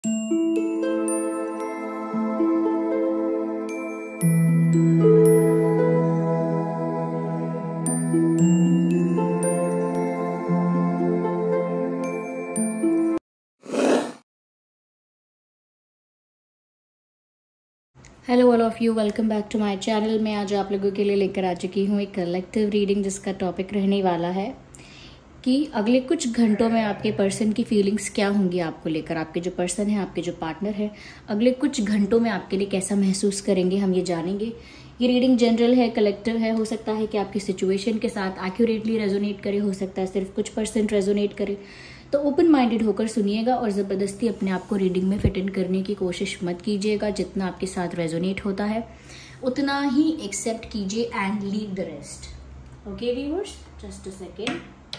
Hello all of you, welcome back to my channel. मैं आज आप लोगों के लिए लेकर आ चुकी हूँ एक कलेक्टिव रीडिंग, जिसका टॉपिक रहने वाला है कि अगले कुछ घंटों में आपके पर्सन की फीलिंग्स क्या होंगी आपको लेकर। आपके जो पर्सन है, आपके जो पार्टनर है, अगले कुछ घंटों में आपके लिए कैसा महसूस करेंगे, हम ये जानेंगे। ये रीडिंग जनरल है, कलेक्टिव है। हो सकता है कि आपकी सिचुएशन के साथ एक्यूरेटली रेजोनेट करे, हो सकता है सिर्फ कुछ % रेजोनेट करे। तो ओपन माइंडेड होकर सुनिएगा और ज़बरदस्ती अपने आप को रीडिंग में फिट इन करने की कोशिश मत कीजिएगा। जितना आपके साथ रेजोनेट होता है उतना ही एक्सेप्ट कीजिए and leave the rest. Okay viewers, just a second.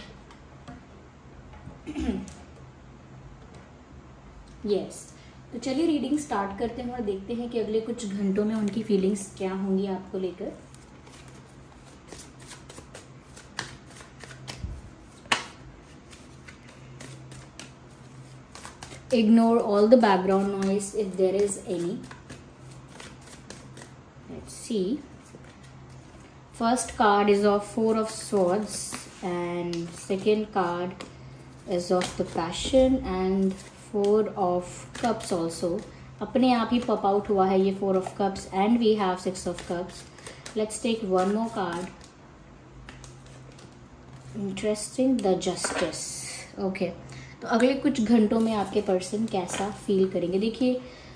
Yes, तो चलिए रीडिंग स्टार्ट करते हैं और देखते हैं कि अगले कुछ घंटों में उनकी फीलिंग्स क्या होंगी आपको लेकर। Ignore all the background noise if there is any. Let's see. First card is of 4 of Swords and second card is of the Passion and 4 of Cups also. अपने आप ही pop out हुआ है ये 4 of Cups and we have 6 of Cups. Let's take one more card. Interesting, the Justice. Okay. तो अगले कुछ घंटों में आपके पर्सन कैसा फील करेंगे। देखिए,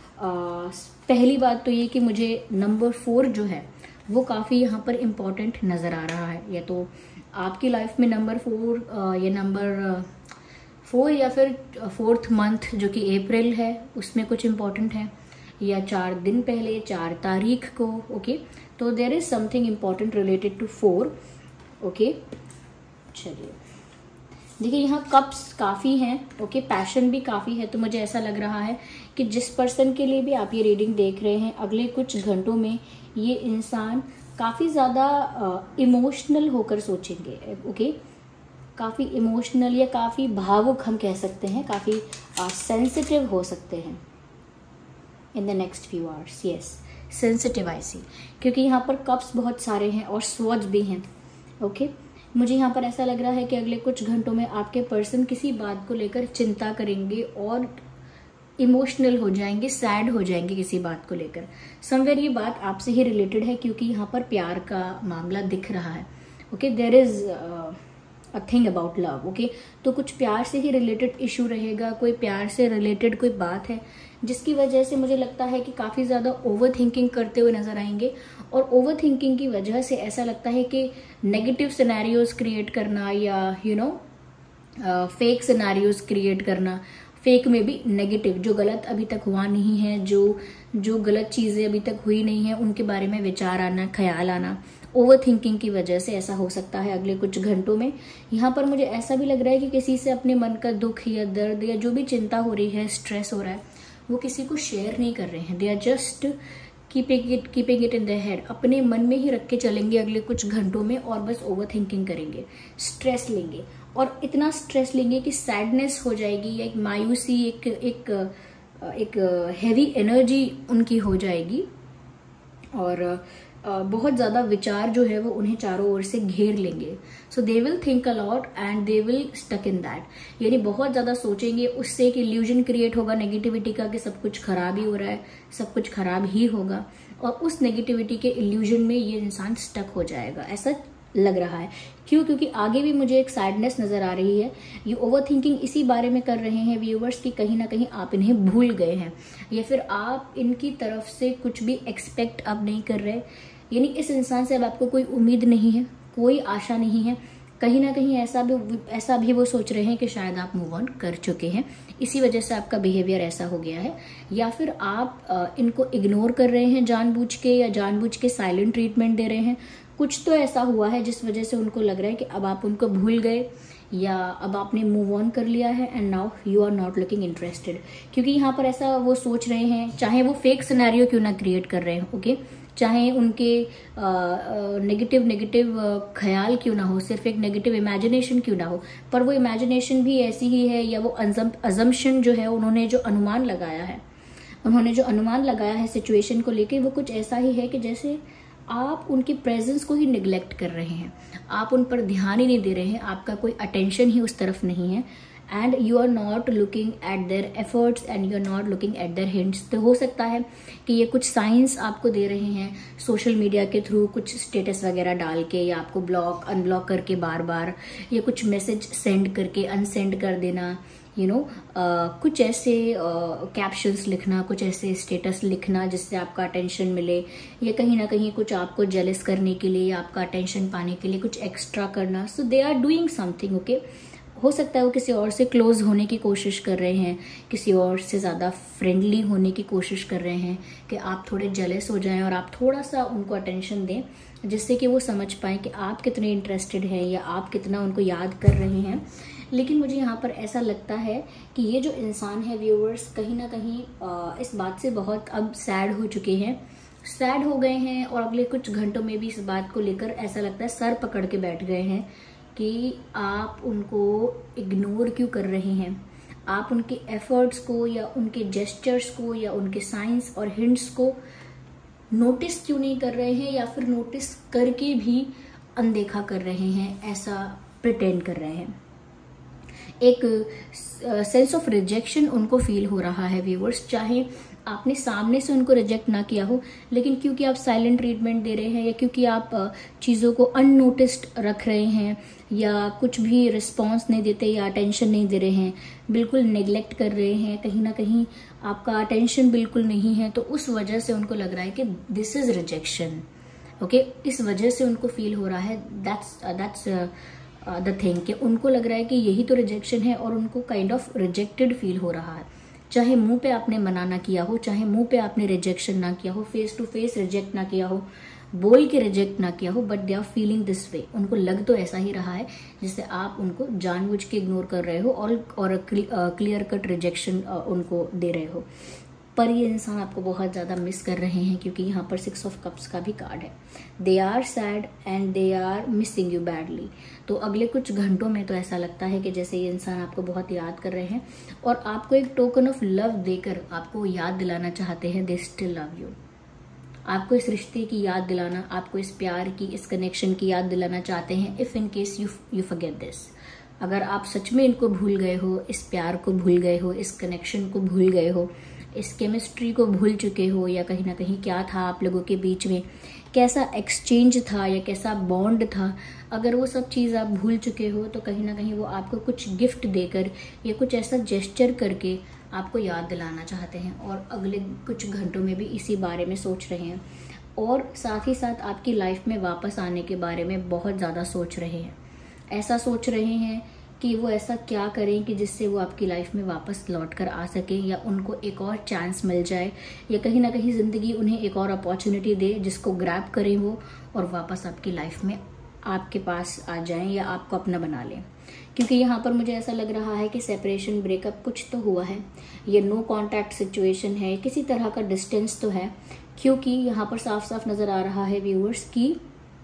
पहली बात तो ये कि मुझे नंबर 4 जो है वो काफ़ी यहाँ पर इम्पॉर्टेंट नज़र आ रहा है। या तो आपकी लाइफ में नंबर 4 या नंबर 4 या फिर 4th मंथ जो कि अप्रैल है उसमें कुछ इम्पॉर्टेंट है, या 4 दिन पहले 4 तारीख को। ओके, तो there is something important related to 4। Okay, चलिए देखिए, यहाँ कप्स काफ़ी हैं। ओके, पैशन भी काफ़ी है। तो मुझे ऐसा लग रहा है कि जिस पर्सन के लिए भी आप ये रीडिंग देख रहे हैं, अगले कुछ घंटों में ये इंसान काफ़ी ज़्यादा इमोशनल होकर सोचेंगे। ओके, काफ़ी इमोशनल या काफ़ी भावुक हम कह सकते हैं, काफ़ी सेंसिटिव हो सकते हैं in the next few hours. Yes, sensitive I see, क्योंकि यहाँ पर कप्स बहुत सारे हैं और स्वॉर्ड्स भी हैं। ओके, मुझे यहाँ पर ऐसा लग रहा है कि अगले कुछ घंटों में आपके पर्सन किसी बात को लेकर चिंता करेंगे और इमोशनल हो जाएंगे, सैड हो जाएंगे किसी बात को लेकर। समवेयर ये बात आपसे ही रिलेटेड है, क्योंकि यहाँ पर प्यार का मामला दिख रहा है। Okay, there is a thing about love. Okay, तो कुछ प्यार से ही रिलेटेड इशू रहेगा, कोई प्यार से रिलेटेड कोई बात है जिसकी वजह से मुझे लगता है कि काफ़ी ज़्यादा ओवर थिंकिंग करते हुए नजर आएंगे। और ओवर थिंकिंग की वजह से ऐसा लगता है कि नेगेटिव सिनेरियोज क्रिएट करना या फेक सिनेरियोज क्रिएट करना, फेक में भी नेगेटिव, जो गलत अभी तक हुआ नहीं है, जो गलत चीज़ें अभी तक हुई नहीं है उनके बारे में विचार आना, ख्याल आना, ओवर थिंकिंग की वजह से ऐसा हो सकता है अगले कुछ घंटों में। यहाँ पर मुझे ऐसा भी लग रहा है कि किसी से अपने मन का दुख या दर्द या जो भी चिंता हो रही है, स्ट्रेस हो रहा है, वो किसी को शेयर नहीं कर रहे हैं। They are just keeping it in the head, अपने मन में ही रख के चलेंगे अगले कुछ घंटों में और बस ओवर थिंकिंग करेंगे, स्ट्रेस लेंगे और इतना स्ट्रेस लेंगे कि सैडनेस हो जाएगी, एक मायूसी, एक हैवी एनर्जी उनकी हो जाएगी और बहुत ज़्यादा विचार जो है वो उन्हें चारों ओर से घेर लेंगे। So they will think a lot and they will stuck in that, यानी बहुत ज़्यादा सोचेंगे। उससे एक इल्यूजन क्रिएट होगा नेगेटिविटी का कि सब कुछ खराब ही हो रहा है, सब कुछ खराब ही होगा, और उस नेगेटिविटी के इल्यूजन में ये इंसान स्टक हो जाएगा, ऐसा लग रहा है। क्यों? क्योंकि आगे भी मुझे एक सैडनेस नजर आ रही है। ये ओवर थिंकिंग इसी बारे में कर रहे हैं व्यूअर्स कि कहीं ना कहीं आप इन्हें भूल गए हैं या फिर आप इनकी तरफ से कुछ भी एक्सपेक्ट अब नहीं कर रहे, यानी इस इंसान से अब आपको कोई उम्मीद नहीं है, कोई आशा नहीं है। कहीं ना कहीं ऐसा भी वो सोच रहे हैं कि शायद आप मूव ऑन कर चुके हैं, इसी वजह से आपका बिहेवियर ऐसा हो गया है, या फिर आप इनको इग्नोर कर रहे हैं जानबूझ के, या जानबूझ के साइलेंट ट्रीटमेंट दे रहे हैं। कुछ तो ऐसा हुआ है जिस वजह से उनको लग रहा है कि अब आप उनको भूल गए या अब आपने मूव ऑन कर लिया है and now you are not looking interested. क्योंकि यहाँ पर ऐसा वो सोच रहे हैं, चाहे वो फेक सिनेरियो क्यों ना क्रिएट कर रहे हैं। ओके, चाहे उनके नेगेटिव ख्याल क्यों ना हो, सिर्फ एक नेगेटिव इमेजिनेशन क्यों ना हो, पर वो इमेजिनेशन भी ऐसी ही है, या वो अजम्पशन जो है, उन्होंने जो अनुमान लगाया है सिचुएशन को लेके, वो कुछ ऐसा ही है कि जैसे आप उनकी प्रेजेंस को ही निगलेक्ट कर रहे हैं, आप उन पर ध्यान ही नहीं दे रहे हैं, आपका कोई अटेंशन ही उस तरफ नहीं है, and you are not looking at their efforts and you are not looking at their hints. तो हो सकता है कि ये कुछ साइंस आपको दे रहे हैं सोशल मीडिया के थ्रू, कुछ स्टेटस वगैरह डाल के, या आपको ब्लॉक अनब्लॉक करके बार बार, या कुछ मैसेज सेंड करके अनसेंड कर देना, कुछ ऐसे कैप्शंस लिखना, कुछ ऐसे स्टेटस लिखना जिससे आपका अटेंशन मिले, या कहीं ना कहीं कुछ आपको जेलस करने के लिए या आपका अटेंशन पाने के लिए कुछ एक्स्ट्रा करना। So they are doing something, okay. हो सकता है वो किसी और से क्लोज होने की कोशिश कर रहे हैं, किसी और से ज़्यादा फ्रेंडली होने की कोशिश कर रहे हैं कि आप थोड़े जेलस हो जाएं और आप थोड़ा सा उनको अटेंशन दें, जिससे कि वो समझ पाएं कि आप कितने इंटरेस्टेड हैं या आप कितना उनको याद कर रहे हैं। लेकिन मुझे यहाँ पर ऐसा लगता है कि ये जो इंसान है व्यूअर्स, कहीं ना कहीं इस बात से बहुत अब सैड हो चुके हैं, सैड हो गए हैं, और अगले कुछ घंटों में भी इस बात को लेकर ऐसा लगता है सर पकड़ के बैठ गए हैं कि आप उनको इग्नोर क्यों कर रहे हैं, आप उनके एफर्ट्स को या उनके जेस्चर्स को या उनके साइंस और हिंट्स को नोटिस क्यों नहीं कर रहे हैं, या फिर नोटिस करके भी अनदेखा कर रहे हैं, ऐसा प्रिटेंड कर रहे हैं। एक सेंस ऑफ रिजेक्शन उनको फील हो रहा है व्यूअर्स, चाहे आपने सामने से उनको रिजेक्ट ना किया हो, लेकिन क्योंकि आप साइलेंट ट्रीटमेंट दे रहे हैं, या क्योंकि आप चीज़ों को अननोटिस्ड रख रहे हैं, या कुछ भी रिस्पॉन्स नहीं देते या अटेंशन नहीं दे रहे हैं, बिल्कुल नेग्लेक्ट कर रहे हैं, कहीं ना कहीं आपका अटेंशन बिल्कुल नहीं है, तो उस वजह से उनको लग रहा है कि दिस इज रिजेक्शन, ओके। इस वजह से उनको फील हो रहा है, दैट्स द थिंग, कि उनको लग रहा है कि यही तो रिजेक्शन है, और उनको काइंड ऑफ रिजेक्टेड फील हो रहा है। चाहे मुंह पे आपने मना ना किया हो, चाहे मुंह पे आपने रिजेक्शन ना किया हो, फेस टू फेस रिजेक्ट ना किया हो, बोल के रिजेक्ट ना किया हो, but they are feeling this way. उनको लग तो ऐसा ही रहा है जिससे आप उनको जानबूझ के इग्नोर कर रहे हो और क्लियर कट रिजेक्शन उनको दे रहे हो। पर ये इंसान आपको बहुत ज़्यादा मिस कर रहे हैं, क्योंकि यहाँ पर 6 ऑफ कप्स का भी कार्ड है। They are sad and they are missing you badly. तो अगले कुछ घंटों में तो ऐसा लगता है कि जैसे ये इंसान आपको बहुत याद कर रहे हैं, और आपको एक टोकन ऑफ लव देकर आपको याद दिलाना चाहते हैं, दे स्टिल लव यू। आपको इस रिश्ते की याद दिलाना, आपको इस प्यार की, इस कनेक्शन की याद दिलाना चाहते हैं, if in case you forget this. अगर आप सच में इनको भूल गए हो, इस प्यार को भूल गए हो, इस कनेक्शन को भूल गए हो, इस केमिस्ट्री को भूल चुके हो, या कहीं ना कहीं क्या था आप लोगों के बीच में, कैसा एक्सचेंज था या कैसा बॉन्ड था, अगर वो सब चीज़ आप भूल चुके हो, तो कहीं ना कहीं वो आपको कुछ गिफ्ट देकर या कुछ ऐसा जेस्चर करके आपको याद दिलाना चाहते हैं, और अगले कुछ घंटों में भी इसी बारे में सोच रहे हैं, और साथ ही साथ आपकी लाइफ में वापस आने के बारे में बहुत ज़्यादा सोच रहे हैं। ऐसा सोच रहे हैं कि वो ऐसा क्या करें कि जिससे वो आपकी लाइफ में वापस लौट कर आ सकें, या उनको एक और चांस मिल जाए, या कहीं ना कहीं ज़िंदगी उन्हें एक और अपॉर्चुनिटी दे जिसको ग्रैब करें वो, और वापस आपकी लाइफ में आपके पास आ जाएं या आपको अपना बना लें। क्योंकि यहाँ पर मुझे ऐसा लग रहा है कि सेपरेशन, ब्रेकअप कुछ तो हुआ है, ये नो कॉन्टैक्ट सिचुएशन है, किसी तरह का डिस्टेंस तो है, क्योंकि यहाँ पर साफ साफ नज़र आ रहा है व्यूअर्स कि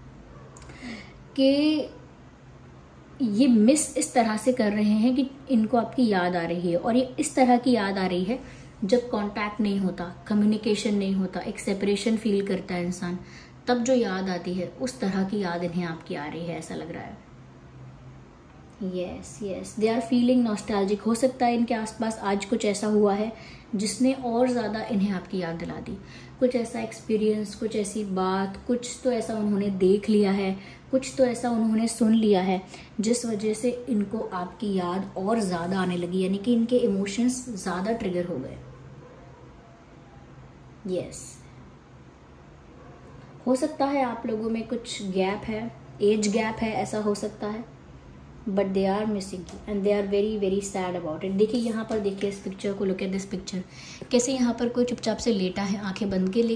ये मिस इस तरह से कर रहे हैं कि इनको आपकी याद आ रही है, और ये इस तरह की याद आ रही है जब कांटेक्ट नहीं होता, कम्युनिकेशन नहीं होता, एक सेपरेशन फील करता है इंसान, तब जो याद आती है उस तरह की याद इन्हें आपकी आ रही है, ऐसा लग रहा है। Yes they are feeling nostalgic. हो सकता है इनके आसपास आज कुछ ऐसा हुआ है जिसने और ज़्यादा इन्हें आपकी याद दिला दी, कुछ ऐसा एक्सपीरियंस, कुछ ऐसी बात, कुछ तो ऐसा उन्होंने देख लिया है, कुछ तो ऐसा उन्होंने सुन लिया है जिस वजह से इनको आपकी याद और ज़्यादा आने लगी, यानी कि इनके इमोशंस ज़्यादा ट्रिगर हो गए। यस हो सकता है आप लोगों में कुछ गैप है, एज गैप है, ऐसा हो सकता है, but they are missing you and they are very very sad about it. देखिए यहाँ पर, देखिए इस पिक्चर को, लुक एट दिस पिक्चर, कैसे यहाँ पर कोई चुपचाप से लेटा है, आंखें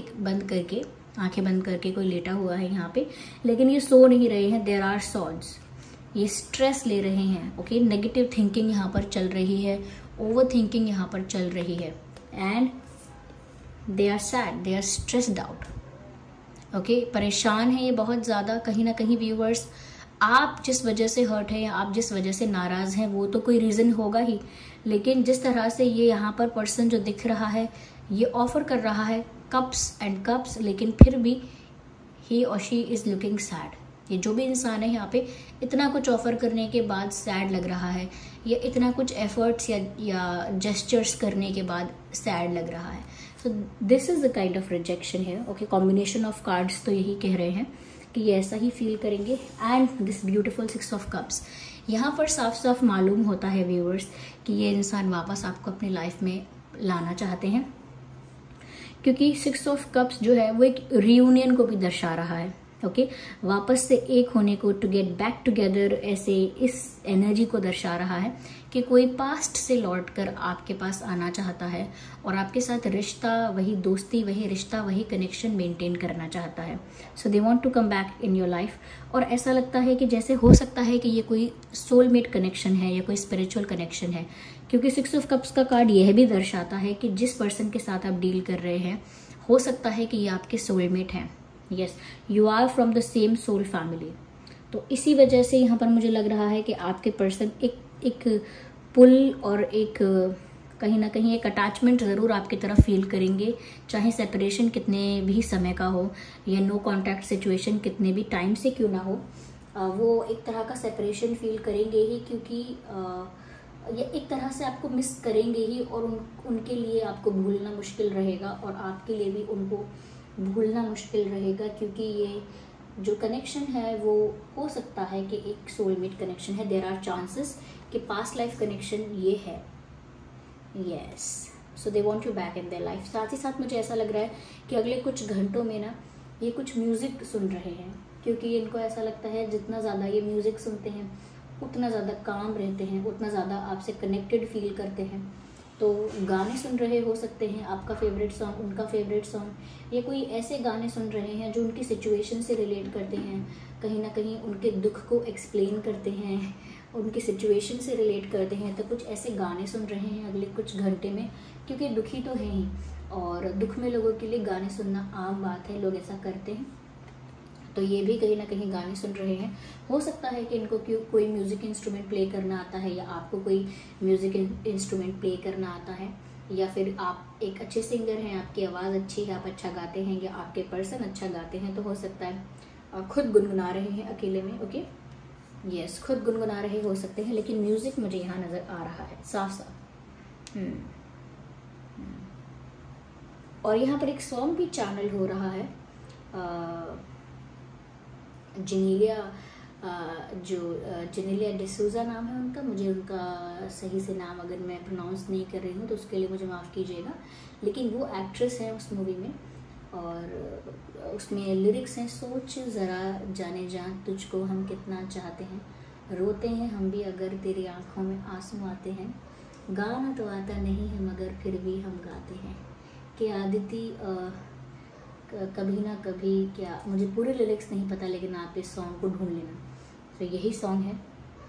बंद करके कोई लेटा हुआ है यहाँ पे, लेकिन ये सो नहीं रहे हैं, देयर आर सॉड्स, ये स्ट्रेस ले रहे हैं, ओके। नेगेटिव थिंकिंग यहाँ पर चल रही है, ओवर थिंकिंग यहाँ पर चल रही है, and they are sad, they are stressed out. Okay, परेशान है ये बहुत ज़्यादा कहीं ना कहीं व्यूवर्स। आप जिस वजह से हर्ट है या आप जिस वजह से नाराज़ हैं वो तो कोई रीज़न होगा ही, लेकिन जिस तरह से ये यहाँ पर पर्सन जो दिख रहा है ये ऑफर कर रहा है कप्स एंड कप्स, लेकिन फिर भी ही और शी इज़ लुकिंग सैड। ये जो भी इंसान है यहाँ पे इतना कुछ ऑफर करने के बाद सैड लग रहा है, या इतना कुछ एफर्ट्स या जेस्चर्स करने के बाद सैड लग रहा है। So this is the kind of rejection है। ओके, कॉम्बिनेशन ऑफ कार्ड्स तो यही कह रहे हैं कि ये ऐसा ही फील करेंगे। And this beautiful 6 of cups, यहाँ पर साफ साफ मालूम होता है व्यूअर्स कि ये इंसान वापस आपको अपनी लाइफ में लाना चाहते हैं, क्योंकि 6 ऑफ कप्स जो है वो एक रियूनियन को भी दर्शा रहा है। ओके, वापस से एक होने को, टू गेट बैक टुगेदर, ऐसे इस एनर्जी को दर्शा रहा है कि कोई पास्ट से लौटकर आपके पास आना चाहता है और आपके साथ रिश्ता, वही दोस्ती, वही रिश्ता, वही कनेक्शन मेंटेन करना चाहता है। So they want to come back in your life. और ऐसा लगता है कि जैसे हो सकता है कि ये कोई सोलमेट कनेक्शन है या कोई स्पिरिचुअल कनेक्शन है, क्योंकि 6 ऑफ कप्स का कार्ड यह भी दर्शाता है कि जिस पर्सन के साथ आप डील कर रहे हैं हो सकता है कि ये आपके सोलमेट हैं। Yes, you are from the same soul family. तो इसी वजह से यहाँ पर मुझे लग रहा है कि आपके पर्सन एक पुल और एक कहीं ना कहीं एक अटैचमेंट ज़रूर आपकी तरफ फील करेंगे, चाहे सेपरेशन कितने भी समय का हो या नो कॉन्टैक्ट सिचुएशन कितने भी टाइम से क्यों ना हो, वो एक तरह का सेपरेशन फील करेंगे ही, क्योंकि ये एक तरह से आपको मिस करेंगे ही और उनके लिए आपको भूलना मुश्किल रहेगा और आपके लिए भी उनको भूलना मुश्किल रहेगा, क्योंकि ये जो कनेक्शन है वो हो सकता है कि एक सोलमेट कनेक्शन है। देयर आर चांसेस कि पास्ट लाइफ कनेक्शन ये है। Yes, so they want you back in their life. साथ ही साथ मुझे ऐसा लग रहा है कि अगले कुछ घंटों में ना ये कुछ म्यूज़िक सुन रहे हैं, क्योंकि इनको ऐसा लगता है जितना ज़्यादा ये म्यूज़िक सुनते हैं उतना ज़्यादा काम रहते हैं, उतना ज़्यादा आपसे कनेक्टेड फील करते हैं। तो गाने सुन रहे हो सकते हैं, आपका फेवरेट सॉन्ग, उनका फेवरेट सॉन्ग, ये कोई ऐसे गाने सुन रहे हैं जो उनकी सिचुएशन से रिलेट करते हैं, कहीं ना कहीं उनके दुख को एक्सप्लेन करते हैं, उनकी सिचुएशन से रिलेट करते हैं। तो कुछ ऐसे गाने सुन रहे हैं अगले कुछ घंटे में, क्योंकि दुखी तो हैं ही और दुख में लोगों के लिए गाने सुनना आम बात है, लोग ऐसा करते हैं। तो ये भी कहीं ना कहीं गाने सुन रहे हैं। हो सकता है कि इनको कोई म्यूज़िक इंस्ट्रूमेंट प्ले करना आता है, या आपको कोई म्यूज़िक इंस्ट्रूमेंट प्ले करना आता है, या फिर आप एक अच्छे सिंगर हैं, आपकी आवाज़ अच्छी है, आप अच्छा गाते हैं, या आपके पर्सन अच्छा गाते हैं, तो हो सकता है खुद गुनगुना रहे हैं अकेले में। ओके, यस, खुद गुनगुना रहे हो सकते हैं, लेकिन म्यूज़िक मुझे यहाँ नज़र आ रहा है साफ साफ। और यहाँ पर एक सॉन्ग भी चैनल हो रहा है, जेनेलिया डिसूजा नाम है उनका। मुझे उनका सही से नाम अगर मैं प्रोनाउंस नहीं कर रही हूँ तो उसके लिए मुझे माफ़ कीजिएगा, लेकिन वो एक्ट्रेस है उस मूवी में, और उसमें लिरिक्स हैं, सोच ज़रा जाने जा तुझको हम कितना चाहते हैं, रोते हैं हम भी अगर तेरी आँखों में आंसू आते हैं, गाना तो आता नहीं है मगर फिर भी हम गाते हैं, कि आदिति कभी ना कभी, क्या मुझे पूरे लिरिक्स नहीं पता, लेकिन आप इस सॉन्ग को ढूंढ लेना। तो यही सॉन्ग है।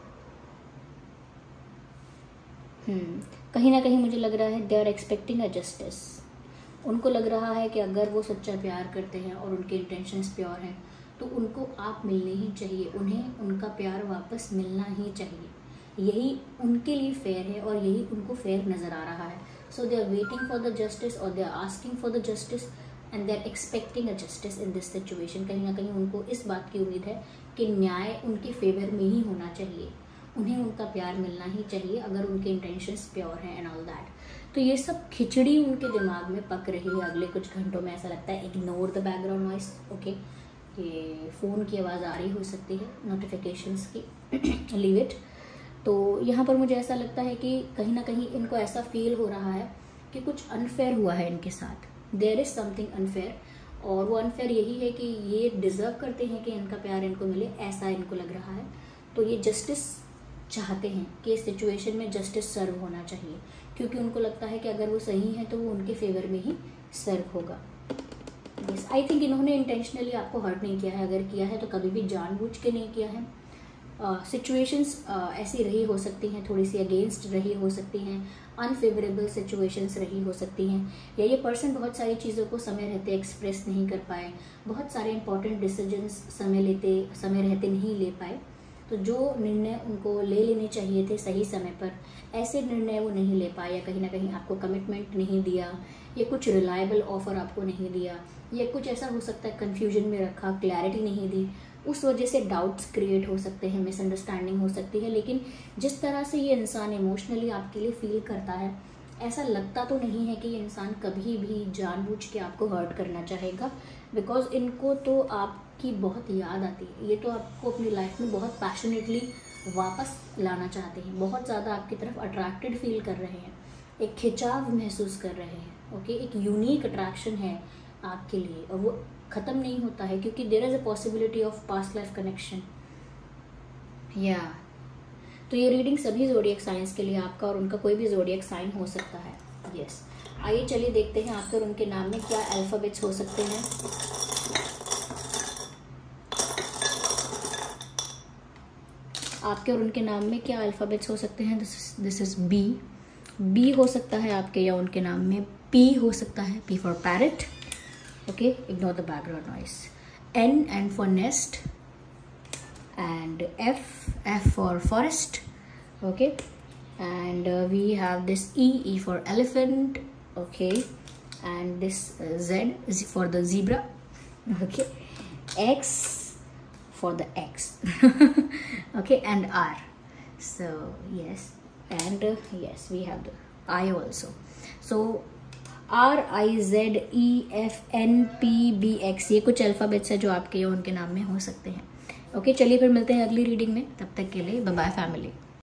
कहीं ना कहीं मुझे लग रहा है they are expecting a justice. उनको लग रहा है कि अगर वो सच्चा प्यार करते हैं और उनके इंटेंशंस प्योर हैं तो उनको आप मिलने ही चाहिए, उन्हें उनका प्यार वापस मिलना ही चाहिए। यही उनके लिए फेयर है और यही उनको फेयर नज़र आ रहा है। So they are waiting for the justice और they are asking for the justice and they are expecting a justice in this situation. कहीं ना कहीं उनको इस बात की उम्मीद है कि न्याय उनके फेवर में ही होना चाहिए, उन्हें उनका प्यार मिलना ही चाहिए अगर उनके इंटेंशंस प्योर हैं एंड ऑल दैट। तो ये सब खिचड़ी उनके दिमाग में पक रही है अगले कुछ घंटों में। ऐसा लगता है ignore the background noise. Okay, ये फ़ोन की आवाज़ आ रही हो सकती है, नोटिफिकेशंस की, लीव इट। तो यहाँ पर मुझे ऐसा लगता है कि कहीं ना कहीं इनको ऐसा फील हो रहा है कि कुछ अनफेयर हुआ है इनके साथ, देयर इज़ समथिंग अनफेयर। और वो अनफेयर यही है कि ये डिज़र्व करते हैं कि इनका प्यार इनको मिले, ऐसा इनको लग रहा है। तो ये जस्टिस चाहते हैं कि इस सिचुएशन में जस्टिस सर्व होना चाहिए, क्योंकि उनको लगता है कि अगर वो सही है तो वो उनके फेवर में ही सर्व होगा। यस, आई थिंक इन्होंने इंटेंशनली आपको हर्ट नहीं किया है, अगर किया है तो कभी भी जानबूझ के नहीं किया है। सिचुएशंस ऐसी रही हो सकती हैं, थोड़ी सी अगेंस्ट रही हो सकती हैं, अनफेवरेबल सिचुएशंस रही हो सकती हैं, या ये पर्सन बहुत सारी चीज़ों को समय रहते एक्सप्रेस नहीं कर पाए, बहुत सारे इंपॉर्टेंट डिसीजंस समय रहते नहीं ले पाए। तो जो निर्णय उनको ले लेने चाहिए थे सही समय पर, ऐसे निर्णय वो नहीं ले पाए, या कहीं ना कहीं आपको कमिटमेंट नहीं दिया, या कुछ रिलायबल ऑफर आपको नहीं दिया, या कुछ ऐसा हो सकता है कंफ्यूजन में रखा, क्लैरिटी नहीं दी, उस वजह से डाउट्स क्रिएट हो सकते हैं, मिसअंडरस्टैंडिंग हो सकती है। लेकिन जिस तरह से ये इंसान इमोशनली आपके लिए फील करता है, ऐसा लगता तो नहीं है कि ये इंसान कभी भी जानबूझ के आपको हर्ट करना चाहेगा, बिकॉज इनको तो आपकी बहुत याद आती है, ये तो आपको अपनी लाइफ में बहुत पैशनेटली वापस लाना चाहते हैं, बहुत ज़्यादा आपकी तरफ अट्रैक्टेड फील कर रहे हैं, एक खिंचाव महसूस कर रहे हैं। ओके, एक यूनिक अट्रैक्शन है आपके लिए, और वो ख़त्म नहीं होता है, क्योंकि there is a possibility of past life connection. या तो ये रीडिंग सभी ज़ोडिएक साइंस के लिए आपका और उनका कोई भी ज़ोडिएक साइन हो सकता है। यस, आइए चलिए देखते हैं आपके और उनके नाम में क्या अल्फ़ाबेट्स हो सकते हैं। आपके और उनके नाम में क्या अल्फ़ाबेट्स हो सकते हैं। This is B. बी हो सकता है आपके या उनके नाम में। पी हो सकता है, P for parrot. Okay, ignore the background noise. N and for nest, and F for forest. Okay, and we have this E for elephant. Okay, and this Z is for the zebra. Okay, X for the X. Okay, and R. So yes, and yes, we have the I also. So RIZEFNPBX, ये कुछ alphabets है जो आपके या उनके नाम में हो सकते हैं। ओके, चलिए फिर मिलते हैं अगली रीडिंग में। तब तक के लिए बाय बाय फैमिली।